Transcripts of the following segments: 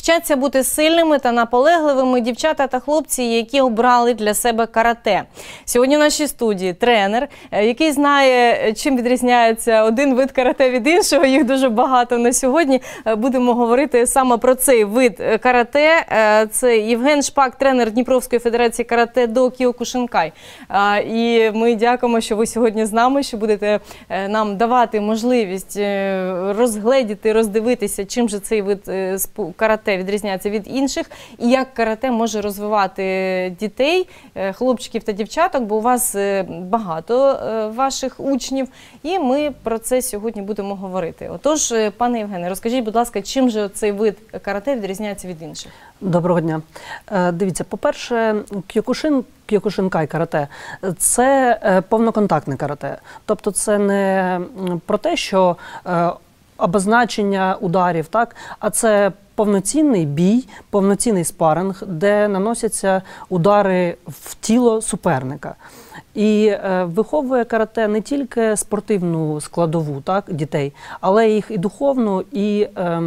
Вчаться бути сильними та наполегливими дівчата та хлопці, які обрали для себе карате. Сьогодні в нашій студії тренер, який знає, чим відрізняється один вид карате від іншого. Їх дуже багато на сьогодні. Будемо говорити саме про цей вид карате. Це Євген Шпак, тренер Дніпровської федерації карате-до Кіокушинкай. І ми дякуємо, що ви сьогодні з нами, що будете нам давати можливість розгледіти, роздивитися, чим же цей вид карате відрізняється від інших, і як карате може розвивати дітей, хлопчиків та дівчаток, бо у вас багато ваших учнів, і ми про це сьогодні будемо говорити. Отож, пане Євгене, розкажіть, будь ласка, чим же цей вид карате відрізняється від інших? Доброго дня. Дивіться, по-перше, Кіокушинкай карате – це повноконтактне карате. Тобто це не про те, що обозначення ударів, так? А це повноцінний бій, повноцінний спаринг, де наносяться удари в тіло суперника. І виховує карате не тільки спортивну складову, так, дітей, але їх і духовну, і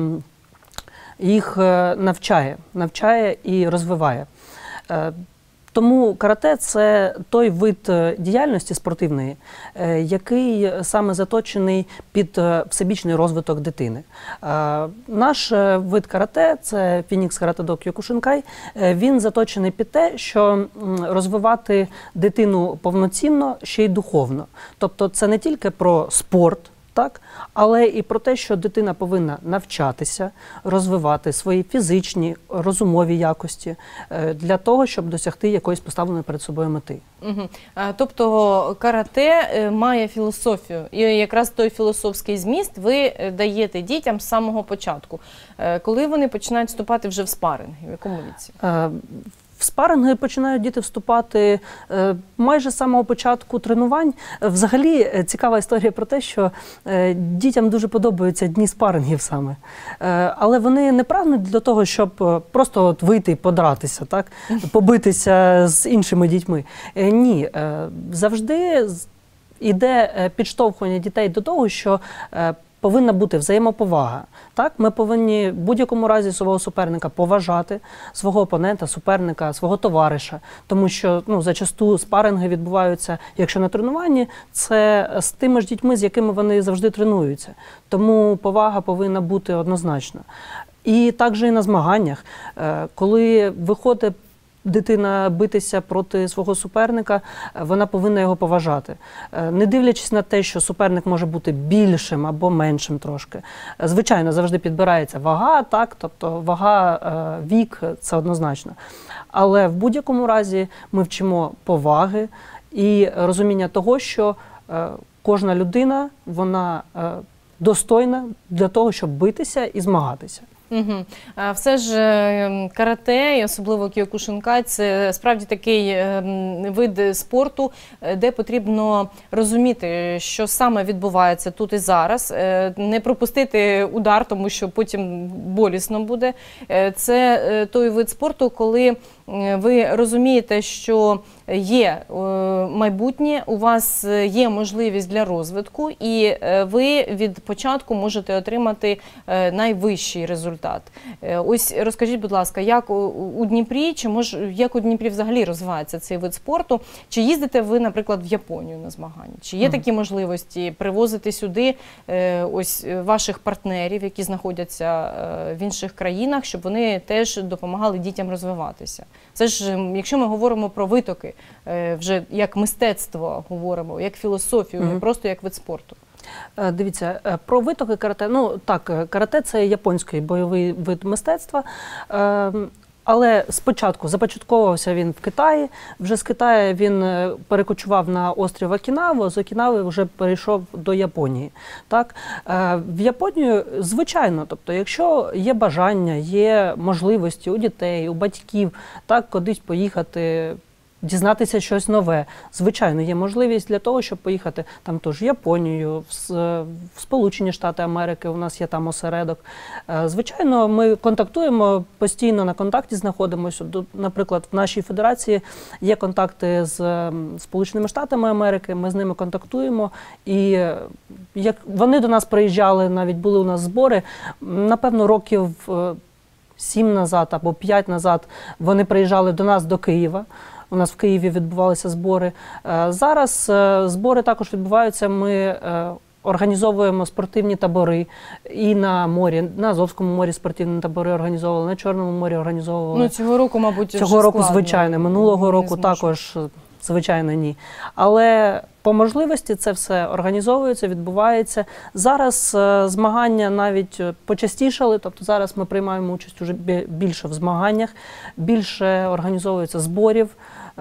їх навчає і розвиває. Тому карате – це той вид діяльності спортивної, який саме заточений під всебічний розвиток дитини. Наш вид карате – це Фінікс карате-до Кіокушинкай, він заточений під те, що розвивати дитину повноцінно, ще й духовно. Тобто це не тільки про спорт, так, але і про те, що дитина повинна навчатися, розвивати свої фізичні, розумові якості для того, щоб досягти якоїсь поставленої перед собою мети. Тобто карате має філософію, і якраз той філософський зміст ви даєте дітям з самого початку. Коли вони починають вступати вже в спаринги, в якому віці? В спаринги починають діти вступати майже з самого початку тренувань. Взагалі цікава історія про те, що дітям дуже подобаються дні спарингів саме. Але вони не прагнуть для того, щоб просто от вийти і подратися, так? Побитися з іншими дітьми. Ні, завжди йде підштовхування дітей до того, що повинна бути взаємоповага. Так? Ми повинні в будь-якому разі свого суперника поважати, свого опонента, суперника, свого товариша. Тому що зачасту спаринги відбуваються, якщо на тренуванні, це з тими ж дітьми, з якими вони завжди тренуються. Тому повага повинна бути однозначна. І також і на змаганнях, коли виходить дитина битися проти свого суперника, вона повинна його поважати. Не дивлячись на те, що суперник може бути більшим або меншим трошки. Звичайно, завжди підбирається вага, так, тобто вага, вік – це однозначно. Але в будь-якому разі ми вчимо поваги і розуміння того, що кожна людина, вона достойна для того, щоб битися і змагатися. Все ж карате, і особливо Кіокушинкай, це справді такий вид спорту, де потрібно розуміти, що саме відбувається тут і зараз, не пропустити удар, тому що потім болісно буде. Це той вид спорту, коли ви розумієте, що є майбутнє, у вас є можливість для розвитку, і ви від початку можете отримати найвищий результат. Ось розкажіть, будь ласка, як у Дніпрі, як у Дніпрі взагалі розвивається цей вид спорту? Чи їздите ви, наприклад, в Японію на змагання? Чи є такі можливості привозити сюди ось ваших партнерів, які знаходяться в інших країнах, щоб вони теж допомагали дітям розвиватися? Це ж, якщо ми говоримо про витоки, вже як мистецтво говоримо, як філософію, не просто як вид спорту. Дивіться, про витоки карате, так, карате – це японський бойовий вид мистецтва, але спочатку започатковувався він в Китаї, вже з Китаю він перекочував на острів Окінаву, з Окінави вже перейшов до Японії. Так? В Японію, звичайно, тобто, якщо є бажання, є можливості у дітей, у батьків, так, кудись поїхати, дізнатися щось нове. Звичайно, є можливість для того, щоб поїхати там теж в Японію, в Сполучені Штати Америки, у нас є там осередок. Звичайно, ми контактуємо, постійно на контакті знаходимося. Наприклад, в нашій федерації є контакти з Сполученими Штатами Америки, ми з ними контактуємо. І як вони до нас приїжджали, навіть були у нас збори, напевно, років 7 назад або 5 назад вони приїжджали до нас, до Києва. У нас в Києві відбувалися збори. Зараз збори також відбуваються. Ми організовуємо спортивні табори і на морі, на Азовському морі спортивні табори організовували, на Чорному морі організовували. Ну, цього року, мабуть, цього року, складно. звичайно. Минулого року також, звичайно, ні. Але по можливості це все організовується, відбувається. Зараз змагання навіть почастішали, тобто зараз ми приймаємо участь уже більше в змаганнях, більше організовується зборів,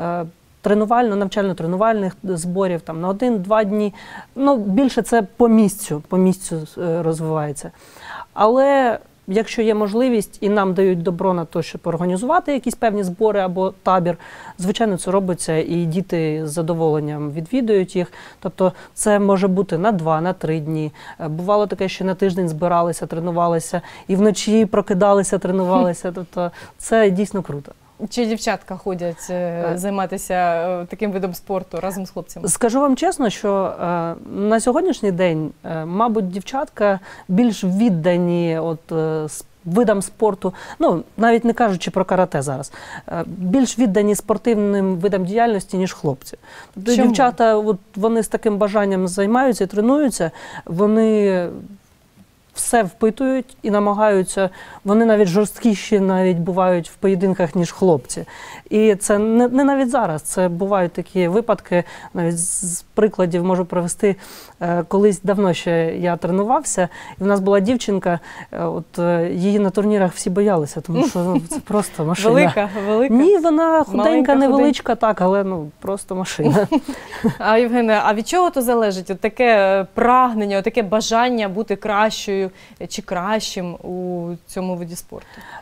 навчально-тренувальних зборів там, на 1-2 дні. Ну, більше це по місцю розвивається. Але якщо є можливість і нам дають добро на те, щоб організувати якісь певні збори або табір, звичайно, це робиться, і діти з задоволенням відвідують їх. Тобто це може бути на 2, на 3 дні. Бувало таке, що на тиждень збиралися, тренувалися, і вночі прокидалися, тренувалися. Тобто це дійсно круто. Чи дівчатка ходять займатися таким видом спорту разом з хлопцями? Скажу вам чесно, що на сьогоднішній день, мабуть, дівчатка більш віддані видам спорту, ну, навіть не кажучи про карате зараз, більш віддані спортивним видам діяльності, ніж хлопці. Тобто дівчата, вони з таким бажанням займаються і тренуються, вони все впитують і намагаються, вони навіть жорсткіші навіть бувають в поєдинках, ніж хлопці. І це не навіть зараз, це бувають такі випадки, навіть з прикладів можу привести. Колись давно ще я тренувався, і в нас була дівчинка, її на турнірах всі боялися, тому що це просто машина. Велика? Ні, вона худенька, невеличка, так, але просто машина. А, Євгене, а від чого то залежить? От таке прагнення, таке бажання бути кращою чи кращим у цьому виді спорту?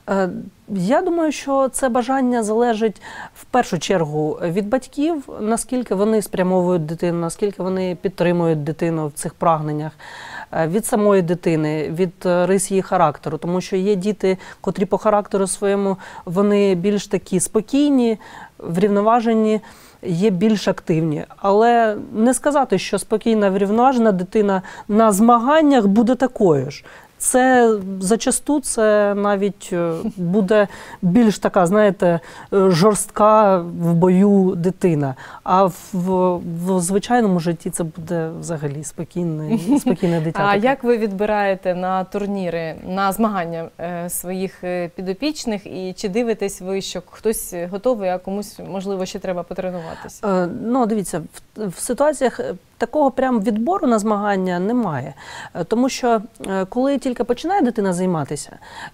Я думаю, що це бажання залежить в першу чергу від батьків, наскільки вони спрямовують дитину, наскільки вони підтримують дитину в цих прагненнях, від самої дитини, від рис її характеру. Тому що є діти, котрі по характеру своєму, вони більш такі спокійні, врівноважені, є більш активні. Але не сказати, що спокійна, врівноважена дитина на змаганнях буде такою ж. Це зачасту це навіть буде більш така, знаєте, жорстка в бою дитина. А в звичайному житті це буде взагалі спокійне дитя. А як ви відбираєте на турніри, на змагання своїх підопічних? І чи дивитесь ви, що хтось готовий, а комусь, можливо, ще треба потренуватися? Ну, дивіться, в ситуаціях такого прям відбору на змагання немає. Тому що коли тільки починає дитина займатися,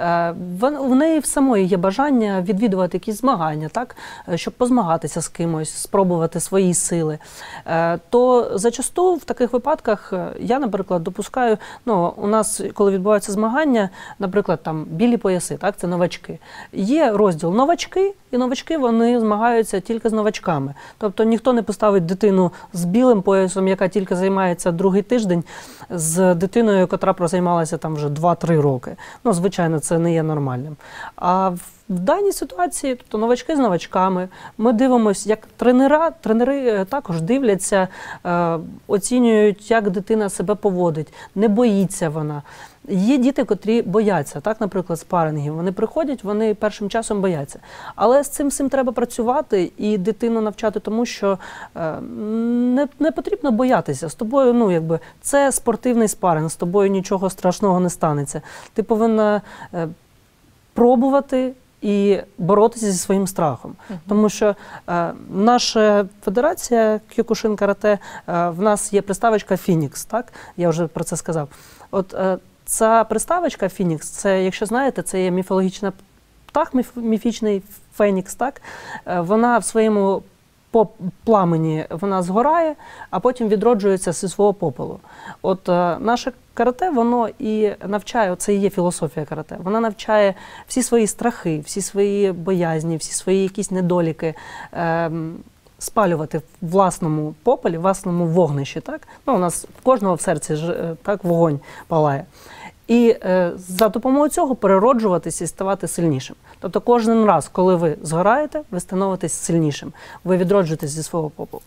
в неї в самої є бажання відвідувати якісь змагання, так? Щоб позмагатися з кимось, спробувати свої сили. То зачасту в таких випадках я, наприклад, допускаю, ну, у нас, коли відбуваються змагання, наприклад, там білі пояси, так? Це новачки. Є розділ новачки, і новачки, вони змагаються тільки з новачками. Тобто ніхто не поставить дитину з білим поясом, яка тільки займається другий тиждень, з дитиною, яка прозаймалася там вже 2-3 роки. Ну, звичайно, це не є нормальним. А в даній ситуації, тобто новачки з новачками, ми дивимося, як тренери також дивляться, оцінюють, як дитина себе поводить, не боїться вона. Є діти, котрі бояться, так, наприклад, спарингів. Вони приходять, вони першим часом бояться. Але з цим всім треба працювати і дитину навчати тому, що не потрібно боятися. З тобою, ну, якби, це спортивний спаринг, з тобою нічого страшного не станеться. Ти повинна пробувати і боротися зі своїм страхом. Тому що наша федерація Кіокушин карате, в нас є приставочка «Фінікс», так? Я вже про це сказав. От ця приставочка «Фінікс», це, якщо знаєте, це є міфологічна птах, міфічний фенікс, так? Вона в своєму пламені вона згорає, а потім відроджується зі свого попелу. От наше карате, воно і навчає, це і є філософія карате, вона навчає всі свої страхи, всі свої боязні, всі свої якісь недоліки спалювати в власному попелі, в власному вогнищі. Так? Ну, у нас в кожного в серці так, вогонь палає. І за допомогою цього перероджуватися і ставати сильнішим. Тобто кожен раз, коли ви згораєте, ви становитесь сильнішим. Ви відроджуєтесь зі свого попелу.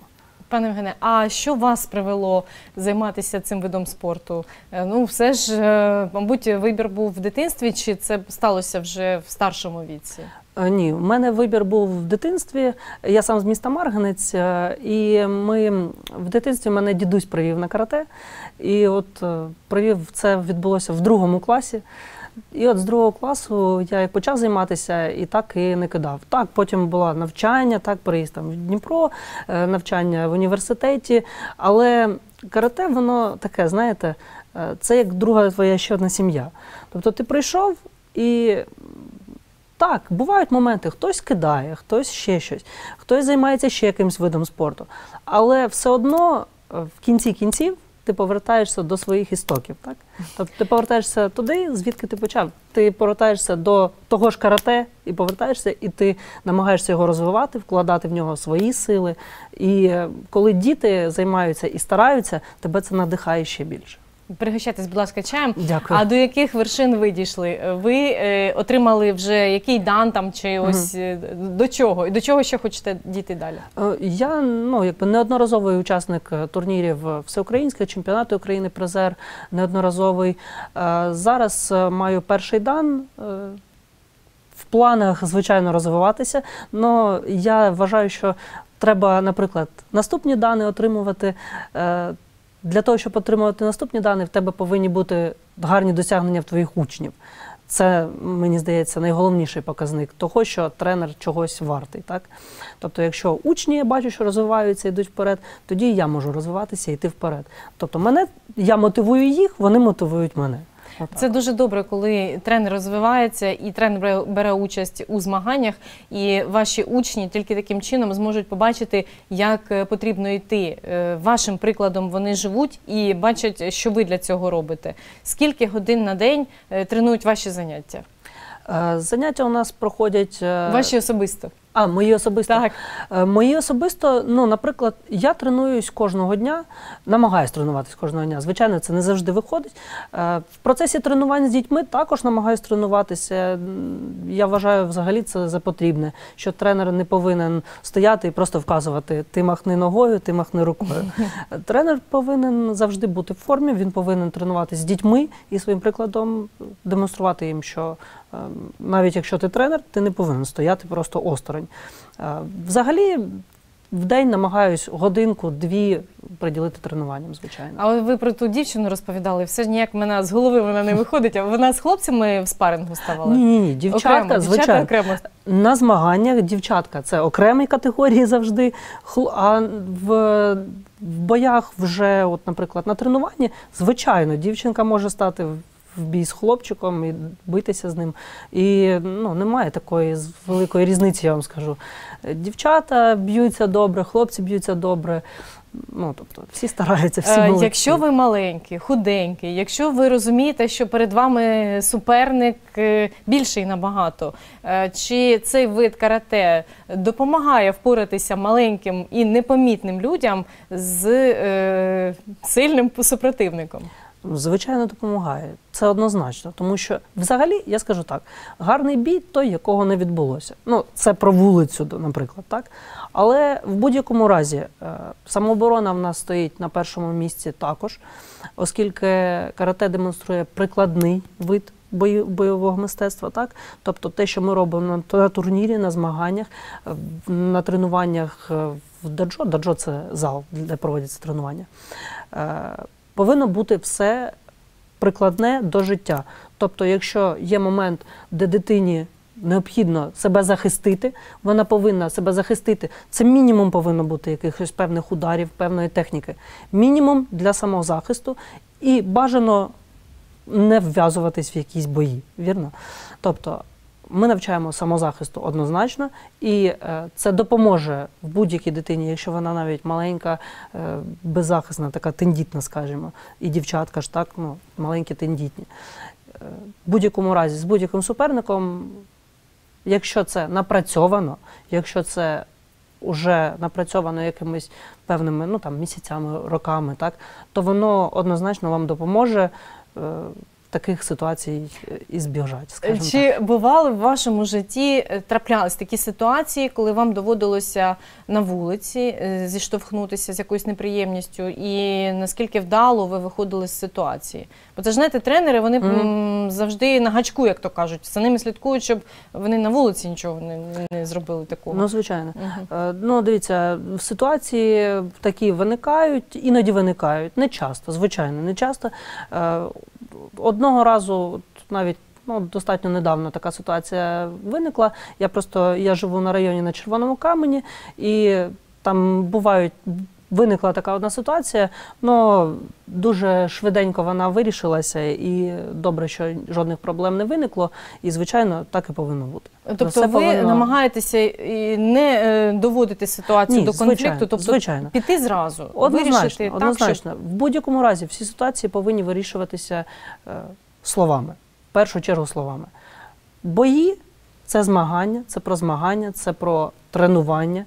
Пане Євгене, а що вас привело займатися цим видом спорту? Ну, все ж, мабуть, вибір був в дитинстві, чи це сталося вже в старшому віці? Ні, у мене вибір був в дитинстві. Я сам з міста Марганець, і в дитинстві мене дідусь привів на карате. І от це відбулося в 2 класі. І от з 2 класу я як почав займатися, і так і не кидав. Так, потім було навчання, так, переїзд там в Дніпро, навчання в університеті. Але карате, воно таке, знаєте, це як друга твоя ще одна сім'я. Тобто ти прийшов і... Так, бувають моменти, хтось кидає, хтось ще щось, хтось займається ще якимось видом спорту. Але все одно в кінці кінців ти повертаєшся до своїх істоків. Так? Тобто ти повертаєшся туди, звідки ти почав. Ти повертаєшся до того ж карате і повертаєшся, і ти намагаєшся його розвивати, вкладати в нього свої сили. І коли діти займаються і стараються, тебе це надихає ще більше. Пригощайтесь, будь ласка, чаєм. Дякую. А до яких вершин ви дійшли? Ви отримали вже який дан там, чи ось до чого? І до чого ще хочете дійти далі? Я неодноразовий учасник турнірів всеукраїнських, чемпіонату України, призер, неодноразовий. Зараз маю перший дан. В планах, звичайно, розвиватися, але я вважаю, що треба, наприклад, наступні дани отримувати. Для того, щоб отримувати наступні дані, в тебе повинні бути гарні досягнення в твоїх учнів. Це, мені здається, найголовніший показник того, що тренер чогось вартий. Так? Тобто, якщо учні, я бачу, що розвиваються, йдуть вперед, тоді я можу розвиватися і йти вперед. Тобто, я мотивую їх, вони мотивують мене. Це дуже добре, коли тренер розвивається і тренер бере участь у змаганнях, і ваші учні тільки таким чином зможуть побачити, як потрібно йти. Вашим прикладом вони живуть і бачать, що ви для цього робите. Скільки годин на день тренують ваші заняття? Заняття у нас проходять... Ваші особисто? Мої особисто? Так. Мої особисто, наприклад, я тренуюсь кожного дня, намагаюсь тренуватись кожного дня. Звичайно, це не завжди виходить. В процесі тренувань з дітьми також намагаюсь тренуватися. Я вважаю, взагалі це за потрібне, що тренер не повинен стояти і просто вказувати: ти махни ногою, ти махни рукою. Тренер повинен завжди бути в формі, він повинен тренуватися з дітьми і своїм прикладом демонструвати їм, що навіть якщо ти тренер, ти не повинен стояти просто осторонь. Взагалі, в день намагаюсь годинку-дві приділити тренуванням, звичайно. А ви про ту дівчину розповідали, все ж ніяк мене з голови вона не виходить, а вона з хлопцями в спарингу ставала? Ні, дівчатка, звичайно. Окремо. На змаганнях дівчатка – це окремі категорії завжди, а в боях вже, от, наприклад, на тренуванні, звичайно, дівчинка може стати в бій з хлопчиком і битися з ним. І немає такої великої різниці, я вам скажу. Дівчата б'ються добре, хлопці б'ються добре. Тобто всі стараються, всі молодці. Якщо ви маленький, худенький, якщо ви розумієте, що перед вами суперник більший набагато, чи цей вид карате допомагає впоратися маленьким і непомітним людям з сильним супротивником? Звичайно, допомагає. Це однозначно. Тому що, взагалі, я скажу так, гарний бій – той, якого не відбулося. Це про вулицю, наприклад, так? Але в будь-якому разі самооборона в нас стоїть на першому місці також, оскільки карате демонструє прикладний вид бойового мистецтва, так? Тобто те, що ми робимо на турнірі, на змаганнях, на тренуваннях в даджо. Даджо – це зал, де проводяться тренування. Повинно бути все прикладне до життя. Тобто, якщо є момент, де дитині необхідно себе захистити, вона повинна себе захистити. Це мінімум повинно бути якихось певних ударів, певної техніки. Мінімум для самозахисту і бажано не вв'язуватись в якісь бої, вірно? Тобто, ми навчаємо самозахисту однозначно, і це допоможе в будь-якій дитині, якщо вона навіть маленька, беззахисна, така тендітна, скажімо, і дівчатка ж так, маленькі, тендітні. В будь-якому разі, з будь-яким суперником, якщо це напрацьовано, якщо це вже напрацьовано якимись певними місяцями, роками, так, то воно однозначно вам допоможе таких ситуацій і збіжать, скажімо так. Чи бували в вашому житті, траплялись такі ситуації, коли вам доводилося на вулиці зіштовхнутися з якоюсь неприємністю, і наскільки вдало ви виходили з ситуації? Бо це ж, знаєте, тренери, вони завжди на гачку, як то кажуть, за ними слідкують, щоб вони на вулиці нічого не зробили такого. Ну, звичайно. Ну, дивіться, ситуації такі виникають, іноді виникають. Не часто, звичайно, не часто. Одного разу, навіть достатньо недавно така ситуація виникла. Я живу на районі на Червоному Камені, і там виникла така одна ситуація, але дуже швиденько вона вирішилася, і добре, що жодних проблем не виникло, і, звичайно, так і повинно бути. Тобто ви намагаєтеся не доводити ситуацію до конфлікту, тобто піти зразу, вирішити однозначно. Так, В будь-якому разі всі ситуації повинні вирішуватися словами, в першу чергу словами. Бої – це змагання, це про тренування.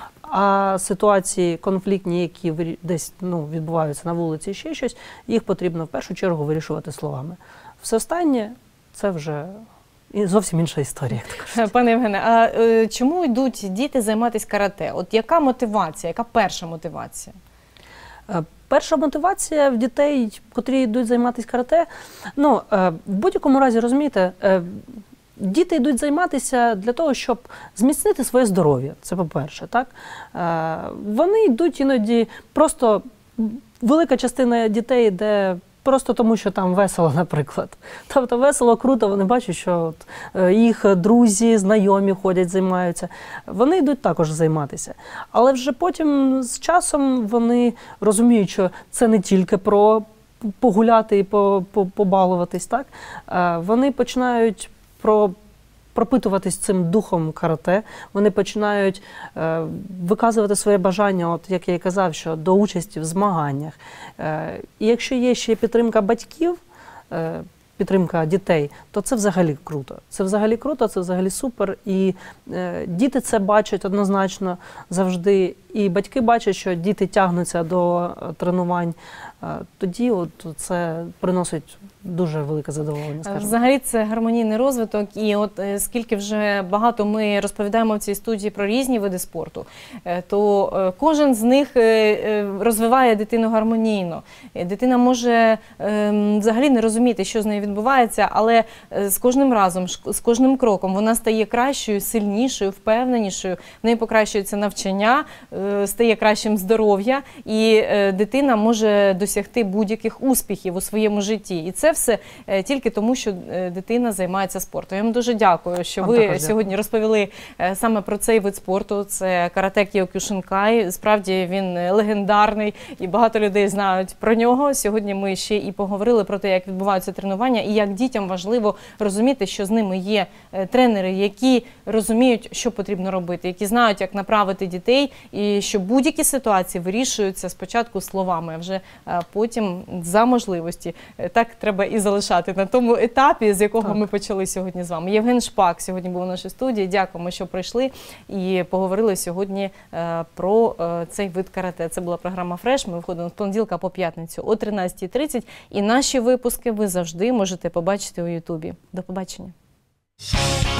А ситуації конфліктні, які десь відбуваються на вулиці, ще щось, їх потрібно в першу чергу вирішувати словами. Все останнє – це вже зовсім інша історія, як то кажуть. Пане Євгене, а чому йдуть діти займатися карате? От яка мотивація, яка перша мотивація? Перша мотивація в дітей, котрі йдуть займатися карате, в будь-якому разі, розумієте, діти йдуть займатися для того, щоб зміцнити своє здоров'я, це по-перше, так? Вони йдуть іноді просто, велика частина дітей йде просто тому, що там весело, наприклад. Тобто весело, круто, вони бачать, що їх друзі, знайомі ходять, займаються. Вони йдуть також займатися. Але вже потім з часом вони розуміють, що це не тільки про погуляти і побалуватись, так? Вони починають пропитуватись цим духом карате, вони починають виказувати своє бажання, от як я і казав, що до участі в змаганнях. І якщо є ще підтримка батьків, підтримка дітей, то це взагалі круто. Це взагалі круто, це взагалі супер. І діти це бачать однозначно завжди. І батьки бачать, що діти тягнуться до тренувань. Тоді це приносить дуже велике задоволення, скажімо. Взагалі це гармонійний розвиток, і от скільки вже багато ми розповідаємо в цій студії про різні види спорту, то кожен з них розвиває дитину гармонійно. Дитина може взагалі не розуміти, що з нею відбувається, але з кожним разом, з кожним кроком вона стає кращою, сильнішою, впевненішою, в неї покращується навчання, стає кращим здоров'я, і дитина може досягти будь-яких успіхів у своєму житті. І це все тільки тому, що дитина займається спортом. Я вам дуже дякую, що ви сьогодні розповіли саме про цей вид спорту. Це карате Кіокушинкай. Справді він легендарний і багато людей знають про нього. Сьогодні ми ще і поговорили про те, як відбуваються тренування і як дітям важливо розуміти, що з ними є тренери, які розуміють, що потрібно робити, які знають, як направити дітей, і що будь-які ситуації вирішуються спочатку словами, а вже потім за можливості. Так треба і залишати на тому етапі, з якого ми почали сьогодні з вами. Євген Шпак сьогодні був у нашій студії. Дякуємо, що прийшли і поговорили сьогодні про цей вид карате. Це була програма «Фреш». Ми виходимо з понеділка по п'ятницю о 13:30. І наші випуски ви завжди можете побачити у Ютубі. До побачення.